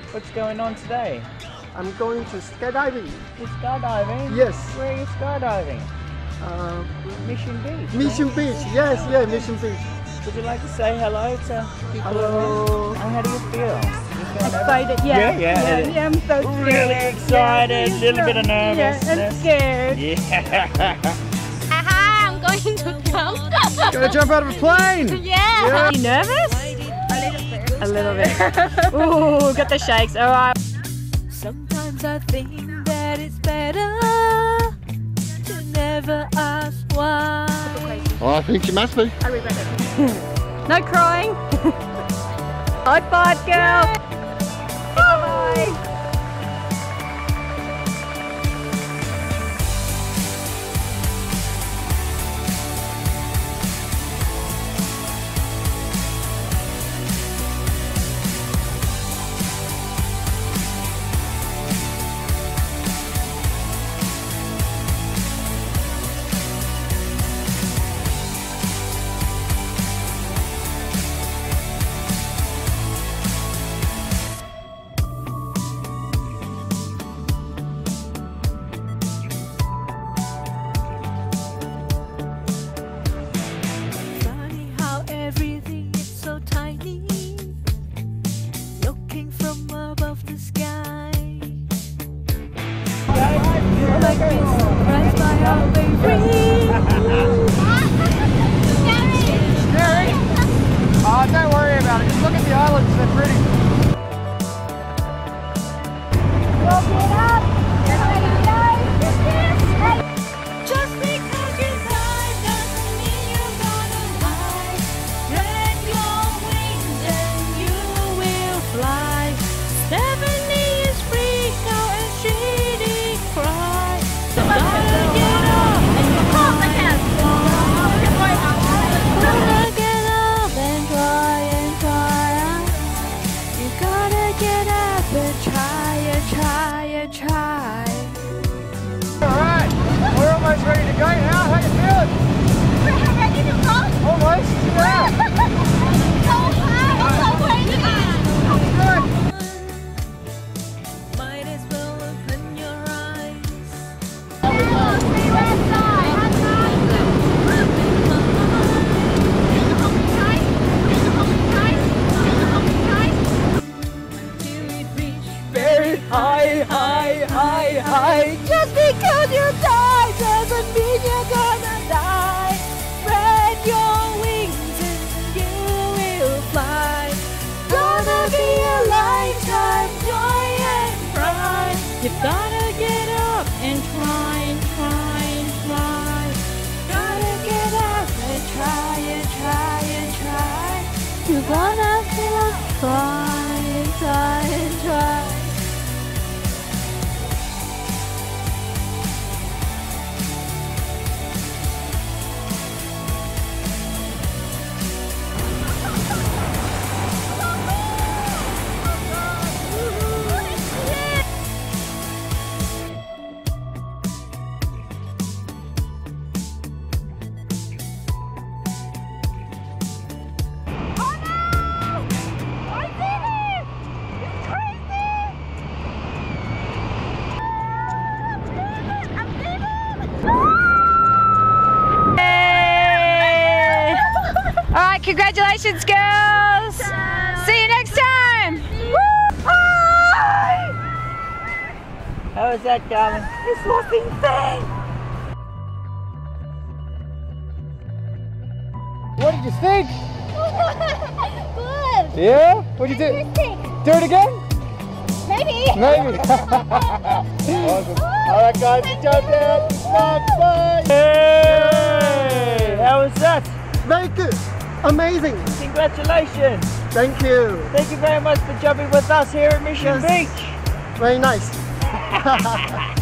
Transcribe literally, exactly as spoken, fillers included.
What's going on today? I'm going to skydiving. You're skydiving? Yes. Where are you skydiving? Uh, Mission Beach. Mission right? Beach. Yes, yeah, Mission Beach. Would you like to say hello to people? Hello. And how do you feel? Excited, yeah. Yeah, yeah. yeah, yeah I'm so scared. Really excited, a yeah, little bit of nervousness. Yeah, I'm scared. Yeah. Aha, I'm going to jump. Gonna jump out of a plane. Yeah. yeah. Are you nervous? A little bit. Ooh, got the shakes. All right. Sometimes I think that it's better to never ask why. Oh, I think she must be. I regret it. No crying. High five, girl. Bye. Like being surprised by our bravery. Scary? Oh, don't worry about it. Just look at the islands, they're pretty. Well, get up. Just because you die doesn't mean you're gonna die. Spread your wings and you will fly. Stephanie is freaked out and she did cry. So gotta get up and try. Gotta get up and try and try. You gotta get up and try and try and try. Alright, we're almost ready to go now. How you feeling? We're ready to go. Almost? Yeah. So high. I'm so crazy. Good. Might as well open your eyes. Till we reach Very high, high, high, high. Just because you die doesn't mean you're gonna die. spread your wings and you will fly. Gonna be a lifetime joy and pride. You gotta get up and try and try and try. Gotta get up and try and try and try. You're gonna feel like try and try and try. Alright, congratulations, girls! See you next time! Bye! How was that, darling? This was insane! What did you think? Good. Yeah? What'd you do? Interesting. Do it again? Maybe. Maybe. Awesome. Alright guys, jump down. Bye bye. Hey! How was that? Very good. Amazing. Congratulations. Thank you. Thank you very much for jumping with us here at Mission Yes. Beach. Very nice.